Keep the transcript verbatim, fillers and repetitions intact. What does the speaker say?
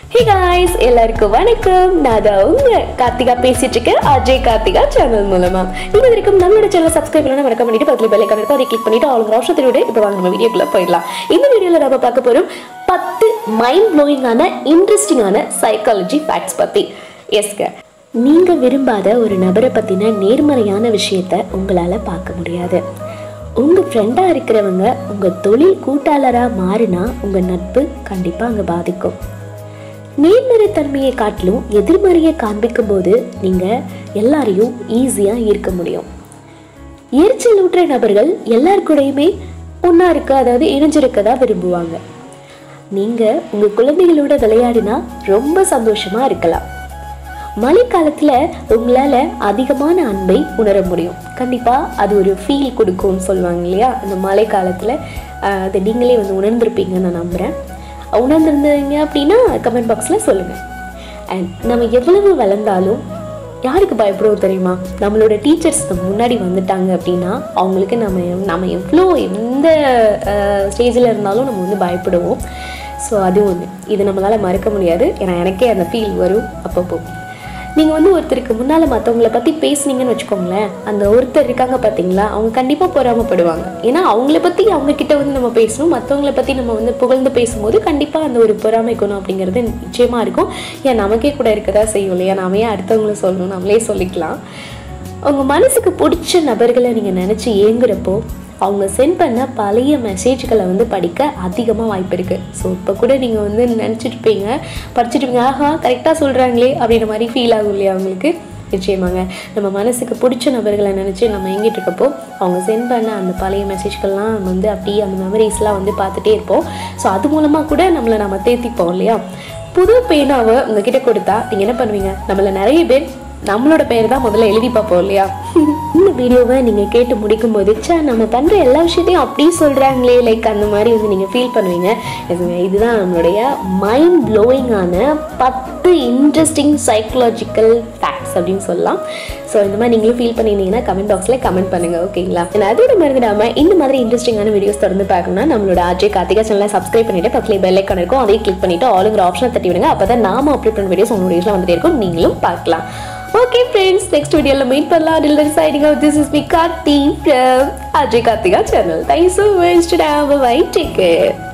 Hey guys, எல்லாருக்கும் வணக்கம். நான் தான் உங்க கார்த்திகா பேசிட்டு இருக்கேன். அஜய் கார்த்திகா சேனல் மூலமா. இது வரைக்கும் நம்மளோட சேனலை சப்ஸ்கிரைப் பண்ணா மறக்காம பண்ணிட்டு பக்கத்துல பெல் ஐகான் இருக்கும், அதை கிளிக் பண்ணிட்டு ஆல் ஓவர் ஆப்ஷன் தெரியுது. இப்போ வாங்க நம்ம வீடியோக்குள்ள போயிடலாம். இந்த வீடியோல நம்ம பார்க்க போறோம் பத்து மைண்ட் ப்ளோயிங்கான இன்ட்ரெஸ்டிங்கான சைக்காலஜி ஃபேக்ட்ஸ் பத்தி. எஸ்க, நீங்க விரும்பாத ஒரு நபரை பத்தின நேர்மறையான விஷயத்தை உங்களால பார்க்க முடியாது. உங்க ஃப்ரெண்டா இருக்கிறவங்க உங்க தொழில் கூட்டாளரா மாறினா உங்க நட்பு கண்டிப்பா அங்க பாதிக்கும். நேர்மறை தன்மையை காட்டிலும் எதிர்மறையை காண்பிக்கும் போது நீங்க எல்லாரையும் ஈஸியா ஈர்க்க முடியும். எரிச்சல் ஊற்ற நபர்கள் எல்லாருக்கூடையுமே ஒன்னா இருக்க, அதாவது இணைஞ்சிருக்கதா விரும்புவாங்க. நீங்க உங்க குழந்தைகளோட விளையாடினா ரொம்ப சந்தோஷமா இருக்கலாம். மழை காலத்துல உங்களால அதிகமான அன்பை உணர முடியும். கண்டிப்பா அது ஒரு ஃபீல் கொடுக்கும்னு சொல்லுவாங்க இல்லையா? இந்த மழை காலத்துல அதை நீங்களே வந்து உணர்ந்திருப்பீங்கன்னு நான் நம்புறேன். உணர்ந்திருந்தீங்க அப்படின்னா கமெண்ட் பாக்ஸில் சொல்லுங்கள். அண்ட் நம்ம எவ்வளவு வளர்ந்தாலும் யாருக்கு பயப்படுவோம் தெரியுமா? நம்மளோட டீச்சர்ஸ் முன்னாடி வந்துட்டாங்க அப்படின்னா அவங்களுக்கு நம்ம நம்ம எவ்வளோ எந்த ஸ்டேஜில் இருந்தாலும் நம்ம வந்து பயப்படுவோம். ஸோ அது ஒன்று, இது நம்மளால் மறக்க முடியாது. ஏன்னா எனக்கே அந்த ஃபீல் வரும் அப்பப்போ. நீங்கள் வந்து ஒருத்தருக்கு முன்னால் மற்றவங்கள பற்றி பேசுனீங்கன்னு வச்சுக்கோங்களேன், அந்த ஒருத்தர் இருக்காங்க பார்த்தீங்களா, அவங்க கண்டிப்பாக பொறாமப்படுவாங்க. ஏன்னா அவங்கள பற்றி அவங்கக்கிட்ட வந்து நம்ம பேசணும், மற்றவங்கள பற்றி நம்ம வந்து புகழ்ந்து பேசும்போது கண்டிப்பாக அந்த ஒரு பொறாமை குணம் அப்படிங்கிறது நிச்சயமாக இருக்கும். ஏன் நமக்கே கூட இருக்கதா செய்யும் இல்லையா? நாம ஏன் அடுத்தவங்கள சொல்லணும், நம்மளே சொல்லிக்கலாம். உங்கள் மனசுக்கு பிடிச்ச நபர்களை நீங்கள் நினச்சி ஏங்குறப்போ அவங்க சென்ட் பண்ண பழைய மெசேஜ்களை வந்து படிக்க அதிகமாக வாய்ப்பு இருக்குது. ஸோ இப்போ கூட நீங்கள் வந்து நினச்சிட்ருப்பீங்க, படிச்சுட்டுப்பீங்க, ஆஹா கரெக்டாக சொல்கிறாங்களே அப்படின்ற மாதிரி ஃபீல் ஆகும் இல்லையா அவங்களுக்கு? நிச்சயமாங்க, நம்ம மனசுக்கு பிடிச்ச நபர்களை நினச்சி நம்ம எங்கிட்டு இருக்கப்போ அவங்க சென்ட் பண்ண அந்த பழைய மெசேஜ்கள்லாம் வந்து அப்படியே அந்த மெமரிஸ்லாம் வந்து பார்த்துட்டே இருப்போம். ஸோ அது மூலமாக கூட நம்மளை நம்ம தேத்திப்போம் இல்லையா? புது பேனாவை உங்ககிட்ட கொடுத்தா நீங்கள் என்ன பண்ணுவீங்க? நம்மள நிறைய பேர் நம்மளோட பெயர் தான் முதல்ல எழுதி பார்ப்போம் இல்லையா? இந்த வீடியோவை நீங்கள் கேட்டு முடிக்கும் போது சே நம்ம பண்ணுற எல்லா விஷயத்தையும் அப்படியே சொல்கிறாங்களே, லைக் அந்த மாதிரி வந்து நீங்கள் ஃபீல் பண்ணுவீங்க. இதுதான் நம்மளுடைய மைண்ட் ப்ளோயிங்கான பத்து இன்ட்ரெஸ்டிங் சைக்கலாஜிக்கல் ஃபேக்ட்ஸ் அப்படின்னு சொல்லலாம். ஸோ இந்த மாதிரி நீங்களும் ஃபீல் பண்ணியிருந்தீங்கன்னா கமெண்ட் பாக்ஸில் கமெண்ட் பண்ணுங்கள், ஓகேங்களா? ஏன்னா அதோட மறந்துடாமல் இந்த மாதிரி இன்ட்ரெஸ்டிங்கான வீடியோஸ் தொடர்ந்து பார்க்கணும்னா நம்மளோட அஜய் கார்த்திகா சேனலை சப்ஸ்கிரைப் பண்ணிவிட்டு பக்கத்தில் பெல் ஐகான் இருக்கும், அதையும் கிளிக் பண்ணிவிட்டு ஆளுங்கிற ஆப்ஷனை தட்டி விடுங்க. அப்போ தான் நாம அப்லோட் பண்ண வீடியோஸ் உங்களோட வீடியோஸ்லாம் வந்துட்டே இருக்கும், நீங்களும் பார்க்கலாம். Okay friends, next video la meet parla. Till then signing out, this is me Karthi from Ajay Karthika channel. Thank you so much. Bye bye. Take care.